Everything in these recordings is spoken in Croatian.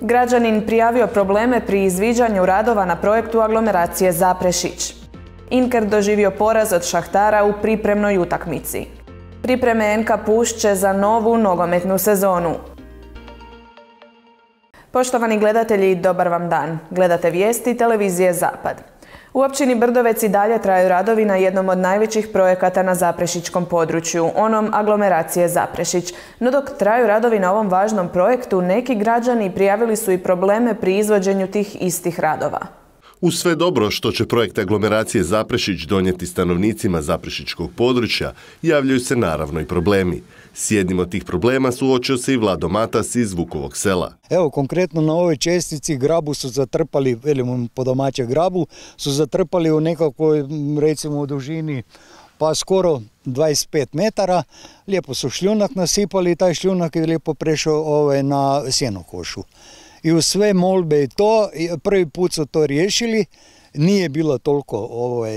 Građanin prijavio probleme pri izviđanju radova na projektu aglomeracije Zaprešić. Inker doživio poraz od Šahtara u pripremnoj utakmici. Pripreme NK Pušće za novu nogometnu sezonu. Poštovani gledatelji, dobar vam dan. Gledate vijesti televizije Zapad. U općini Brdovec i dalje traju radovi na jednom od najvećih projekata na zaprešićkom području, onom aglomeracije Zaprešić. No dok traju radovi na ovom važnom projektu, neki građani prijavili su i probleme pri izvođenju tih istih radova. Uz sve dobro što će projekt aglomeracije Zaprešić donijeti stanovnicima zaprešićkog područja, javljaju se naravno i problemi. S jednim od tih problema suočio se i Vlado Matas iz Vukovog sela. Evo, konkretno na ovoj čestici grabu su zatrpali, velim po domaće grabu, su zatrpali u nekakvoj, recimo u dužini, pa skoro 25 metara. Lijepo su šljunak nasipali i taj šljunak je lijepo prešao na sjenokošu. I uz sve molbe i to, prvi put su to riješili, nije bilo toliko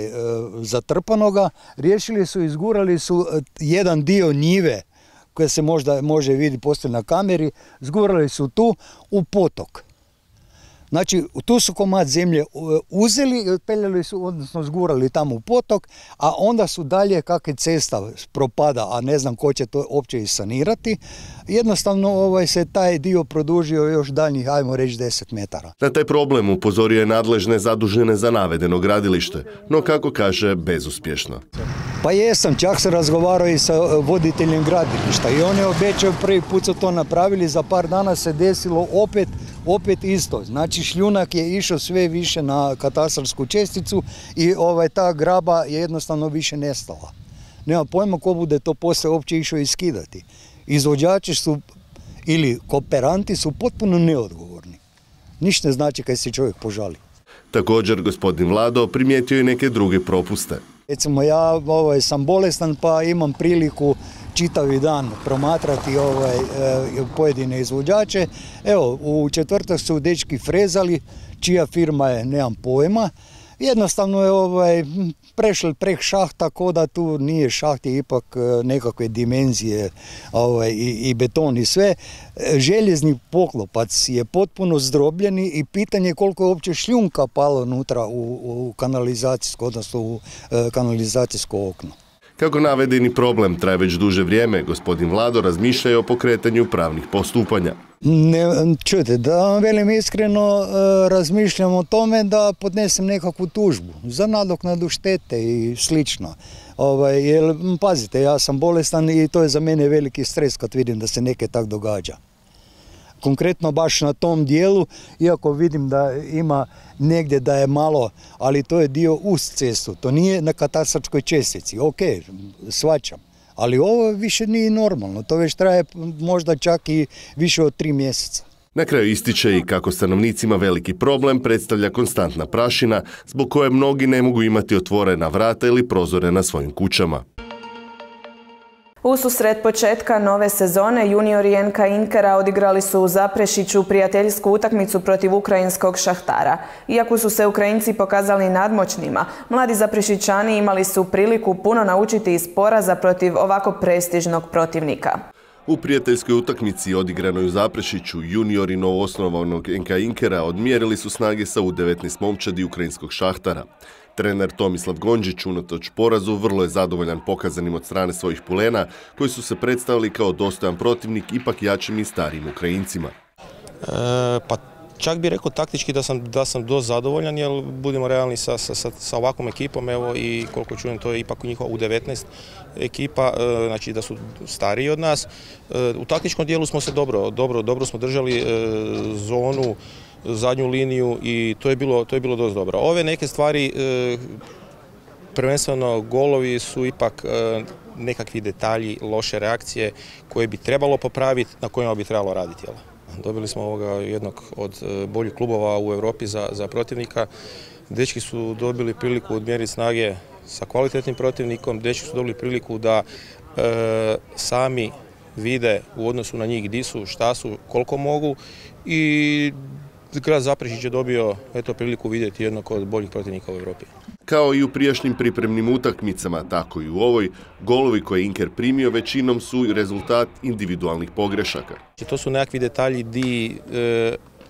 zatrpanoga, riješili su, izgurali su jedan dio njive, koje se možda može vidjeti poslije na kameri, zgurali su tu u potok. Znači, tu su komad zemlje uzeli, peljali su, odnosno zgurali tamo u potok, a onda su dalje, kak je cesta propada, a ne znam ko će to uopće i sanirati, jednostavno se taj dio produžio još daljnjih, ajmo reći, 10 metara. Na taj problem upozorio je nadležne zadužene za navedeno gradilište, no kako kaže, bezuspješno. Pa jesam, čak se razgovarao i sa voditeljem gradilišta i on je obećao, prvi put su to napravili, za par dana se desilo opet isto. Znači šljunak je išao sve više na katastarsku česticu i ta graba je jednostavno više nestala. Nema pojma ko bude to poslije uopće išao iskidati. Izvođači su ili kooperanti su potpuno neodgovorni. Ništa ne znači kad se čovjek požali. Također gospodin Vlado primijetio i neke druge propuste. Recimo ja sam bolestan pa imam priliku čitavi dan promatrati pojedine izvođače. Evo, u četvrtak su dečki frezali, čija firma je, nemam pojma. Jednostavno je prešli prek šahta, ko da tu nije šaht, je ipak nekakve dimenzije i beton i sve. Željezni poklopac je potpuno zdrobljeni i pitanje je koliko je uopće šljunka palo unutra u kanalizacijsko, odnosno u kanalizacijsko okno. Kako navedeni problem traje već duže vrijeme, gospodin Vlado razmišlja o pokretanju pravnih postupanja. Čujte, da vam velim iskreno, razmišljam o tome da podnesem nekakvu tužbu za nadoknadu štete i slično. Jer, pazite, ja sam bolestan i to je za mene veliki stres kad vidim da se neke tak događa. Konkretno baš na tom dijelu, iako vidim da ima negdje da je malo, ali to je dio uz cestu, to nije na katastarskoj čestici. Ok, shvaćam, ali ovo više nije normalno, to već traje možda čak i više od 3 mjeseca. Na kraju ističe i kako stanovnicima veliki problem predstavlja konstantna prašina, zbog koje mnogi ne mogu imati otvorena vrata ili prozore na svojim kućama. Ususret početka nove sezone juniori NK Inkera odigrali su u Zaprešiću prijateljsku utakmicu protiv ukrajinskog Šahtara. Iako su se Ukrajinci pokazali nadmoćnima, mladi Zaprešićani imali su priliku puno naučiti iz poraza protiv ovako prestižnog protivnika. U prijateljskoj utakmici odigranoj u Zaprešiću juniori novoosnovanog NK Inkera odmjerili su snage sa U19 momčadi ukrajinskog Šahtara. Trener Tomislav Gondžić unatoč porazu vrlo je zadovoljan pokazanim od strane svojih pulena, koji su se predstavili kao dostojan protivnik ipak jačim i starijim Ukrajincima. Pa čak bih rekao taktički da sam dosta zadovoljan, jer budemo realni sa ovakvom ekipom, evo, i koliko čujem to je ipak njihova U19 ekipa, znači da su stariji od nas. U taktičkom dijelu smo se dobro smo držali zonu, zadnju liniju i to je bilo dosta dobro. Ove neke stvari, prvenstveno golovi, su ipak nekakvi detalji, loše reakcije koje bi trebalo popraviti, na kojima bi trebalo raditi. Dobili smo jednog od boljih klubova u Europi za protivnika. Dečki su dobili priliku odmjeriti snage sa kvalitetnim protivnikom, dečki su dobili priliku da sami vide u odnosu na njih gdje su, šta su, koliko mogu, i grad Zaprešić je dobio priliku vidjeti jednog od boljih protivnika u Europi. Kao i u prijašnjim pripremnim utakmicama, tako i u ovoj, golovi koje je Inker primio većinom su rezultat individualnih pogrešaka. To su nekakvi detalji di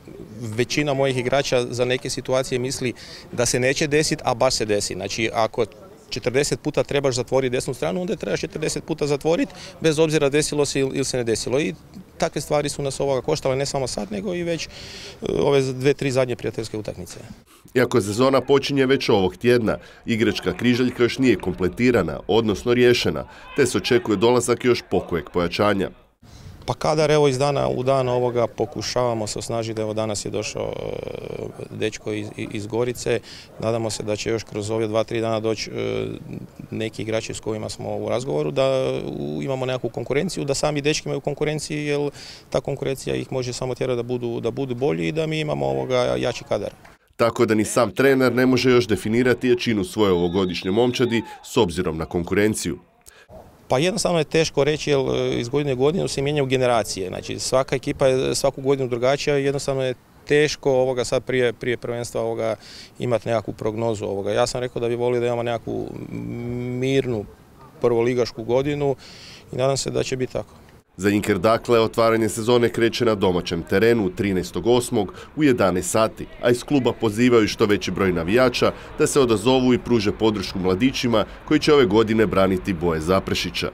većina mojih igrača za neke situacije misli da se neće desiti, a baš se desi. Znači, ako 40 puta trebaš zatvoriti desnu stranu, onda trebaš 40 puta zatvoriti, bez obzira desilo se ili se ne desilo. I takve stvari su nas ovoga koštale ne samo sad, nego i već ove 2-3 zadnje prijateljske utakmice. Iako sezona počinje već ovog tjedna, igračka križaljka još nije kompletirana, odnosno riješena, te se očekuje dolazak još pokojeg pojačanja. Pa kadar evo iz dana u dan ovoga pokušavamo se osnažiti, evo danas je došao dečko iz Gorice, nadamo se da će još kroz ove 2-3 dana doći neki igrači s kojima smo u razgovoru, da imamo nekakvu konkurenciju, da sami dečki imaju konkurenciji, jer ta konkurencija ih može samo tjerati da budu bolji i da mi imamo jači kadar. Tako da ni sam trener ne može još definirati jačinu svoje ovogodišnje momčadi s obzirom na konkurenciju. Pa jednostavno je teško reći, jer iz godine u godinu se mijenjaju generacije. Znači, svaka ekipa je svaku godinu drugačija i jednostavno je teško sad prije prvenstva imati nekakvu prognozu. Ja sam rekao da bi volio da imamo nekakvu mirnu prvoligašku godinu i nadam se da će biti tako. Za Inker dakle otvaranje sezone kreće na domaćem terenu 13.8. u 11 sati, a iz kluba pozivaju što veći broj navijača da se odazovu i pruže podršku mladićima koji će ove godine braniti boje Zaprešića.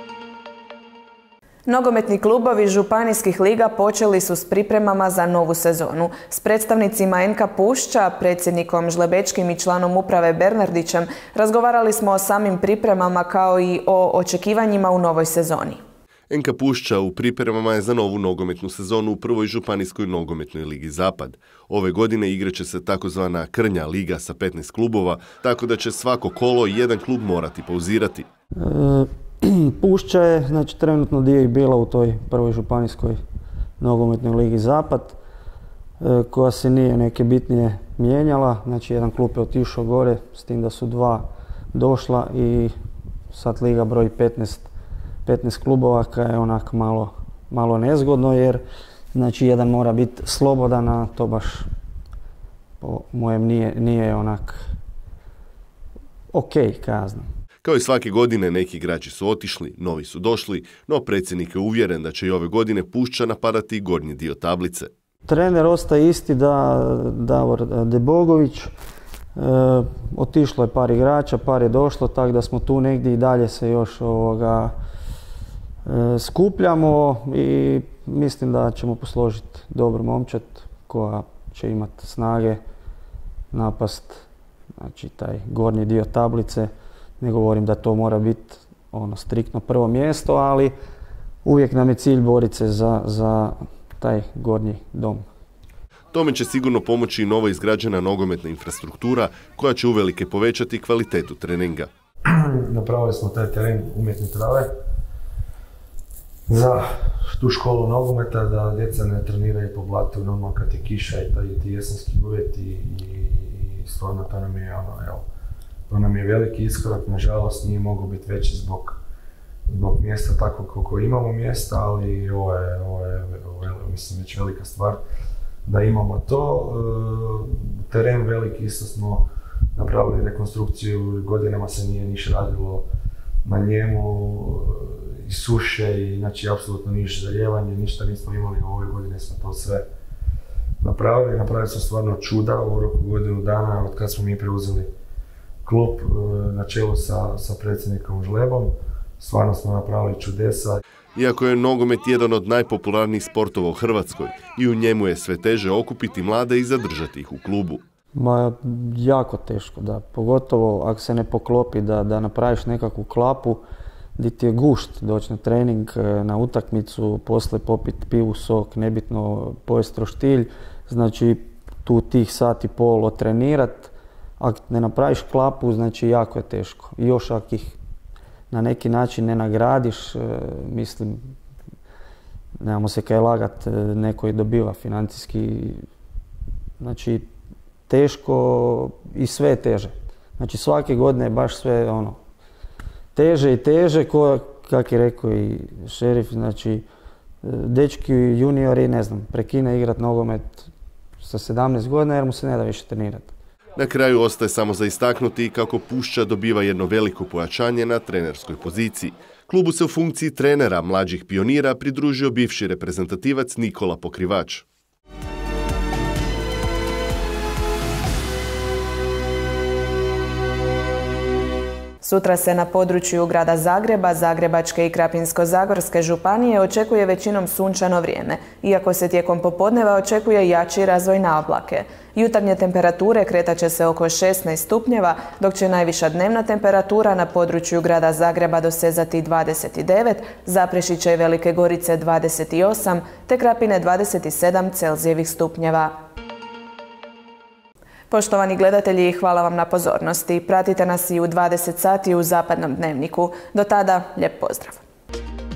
Nogometni klubovi županijskih liga počeli su s pripremama za novu sezonu. S predstavnicima NK Pušća, predsjednikom Žlebečkim i članom uprave Bernardićem razgovarali smo o samim pripremama kao i o očekivanjima u novoj sezoni. NK Pušća u pripremama je za novu nogometnu sezonu u prvoj županijskoj nogometnoj ligi Zapad. Ove godine igraće se takozvana krnja liga sa 15 klubova, tako da će svako kolo jedan klub morati pauzirati. Pušća je trenutno dio i bila u toj prvoj županijskoj nogometnoj ligi Zapad, koja se nije neke bitnije mijenjala. Znači, jedan klub je otišao gore, s tim da su dva došla i sad liga broji 15 klubova, koja je onak malo nezgodno, jer znači jedan mora biti slobodan, a to baš po mojem nije onak ok, kazno. Kao i svake godine neki igrači su otišli, novi su došli, no predsjednik je uvjeren da će i ove godine Pušća napadati i gornji dio tablice. Trener ostaje isti, Davor Debogović. Otišlo je par igrača, par je došlo, tako da smo tu negdje i dalje se još skupljamo i mislim da ćemo posložiti dobru momčad koja će imati snage napast, znači taj gornji dio tablice. Ne govorim da to mora biti striktno prvo mjesto, ali uvijek nam je cilj boriti se za taj gornji dom. Tome će sigurno pomoći i nova izgrađena nogometna infrastruktura koja će uvelike povećati kvalitetu treninga. Napravili smo taj teren umjetne trave za tu školu nogometa, da djeca ne treniraju po blatu normalno kad je kiša i ti jesenski uvjeti i stvarno to nam je veliki iskorak. Nažalost nije mogao biti veći zbog mjesta tako koliko imamo mjesta, ali ovo je mislim već velika stvar da imamo to. Teren veliki, isto smo napravili rekonstrukciju, godinama se nije niš radilo na njemu, i suše, i znači apsolutno niš zalijevanje, ništa nismo imali, ove godine smo to sve napravili. Napravili smo stvarno čuda u roku godinu dana od kad smo mi preuzeli klub na čelu sa predsjednikom Žlebom. Stvarno smo napravili čudesa. Iako je nogomet jedan od najpopularnijih sportova u Hrvatskoj i u njemu je sve teže okupiti mlade i zadržati ih u klubu. Jako teško, da. Pogotovo ako se ne poklopi da napraviš nekakvu klapu gdje ti je gušt doći na trening, na utakmicu, poslije popiti pivu, sok, nebitno pojesti roštilj. Znači tu tih sat i pol otrenirat. Ako ne napraviš klapu, znači jako je teško. I još ako ih na neki način ne nagradiš, mislim, nemamo se kaj lagat, neko i dobiva financijski, znači teško i sve je teže. Znači svake godine je baš sve teže i teže, kak je rekao i šerif, znači dečki juniori, ne znam, prekine igrat nogomet sa 17 godina jer mu se ne da više trenirati. Na kraju ostaje samo za istaknuti kako Pušća dobiva jedno veliko pojačanje na trenerskoj poziciji. Klubu se u funkciji trenera mlađih pionira pridružio bivši reprezentativac Nikola Pokrivač. Sutra se na području grada Zagreba, Zagrebačke i Krapinsko-zagorske županije očekuje većinom sunčano vrijeme, iako se tijekom popodneva očekuje jači razvoj na oblake. Jutarnje temperature kretat će se oko 16 stupnjeva, dok će najviša dnevna temperatura na području grada Zagreba dosezati 29, Zaprešića i Velike Gorice 28, te Krapine 27 Celzijevih stupnjeva. Poštovani gledatelji, hvala vam na pozornosti. Pratite nas i u 20 sati u Zapadnom dnevniku. Do tada, lijep pozdrav!